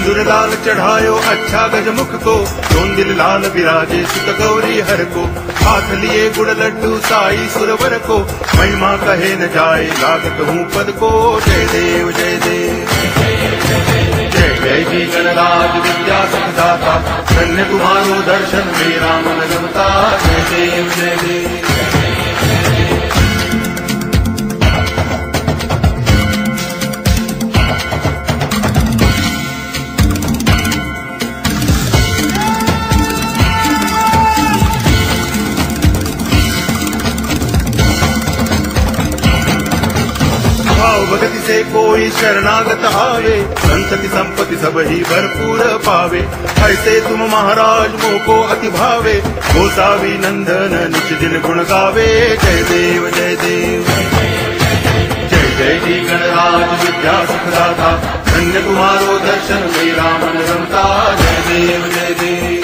सिंदूर लाल चढ़ायो अच्छा गजमुख को, दोन दिल लाल विराजे सुत गौरी हर को। हाथ लिए गुड़ लड्डू साई सुरवर को, महिमा कहे न जाए लागत हूँ पद को। जय देव जय देव जय जय जी गणराज विद्या सुखदाता, धन्य तुम्हारो दर्शन मेरा मन रमता। जय देव जय देव भगति से कोई शरणागत आवे, संतति संपत्ति सब ही भरपूर पावे। ऐसे तुम महाराज मोको अति भावे, गोसावी नंदन निज दिन गुण गावे। जय देव जय देव जय जय जी गणराज विद्या सुखदाता, धन्य तुम्हारो दर्शन मेरा मन रमता। जय देव जय देव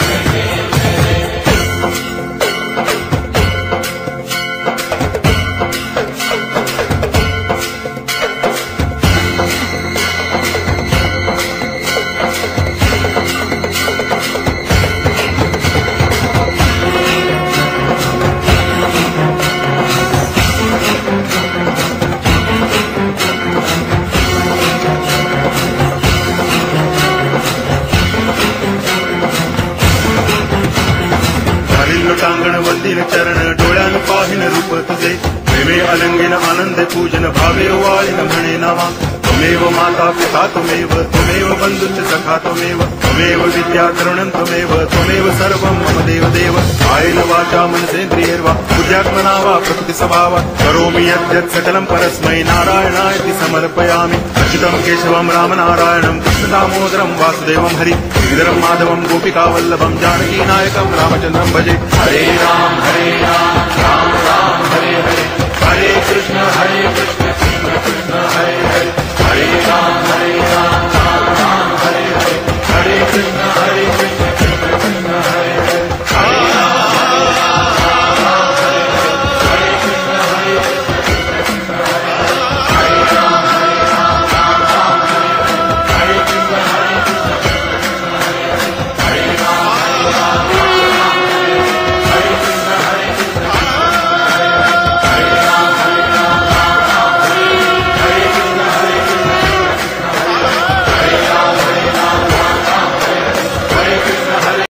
टांगण वंदिन चरण डोळ्यान पाहिन रूप तुझे, प्रेमे अलंगिन आनंद पूजन भावे वाळिन म्हणे नावा। त्वमेव माता पिता त्वमेव, त्वमेव बंधुश्च सखा त्वमेव, त्वमेव विद्या तरुणं त्वमेव, त्वमेव सर्वं मम देव देव। कायेन वाचा मनसेन्द्रियैर्वा बुद्ध्यात्मना वा प्रकृति स्वभावात् करोमि यद्यत् सकलं परस्मै नारायणायति समर्पयामि। अच्युतं केशवं राम नारायणं कृष्ण दामोदरं वासुदेवं हरि श्रीधरं माधवं गोपिका वल्लभं जानकी नायकं रामचन्द्रं भजे। हरे राम राम राम हरे हरे, हरे कृष्ण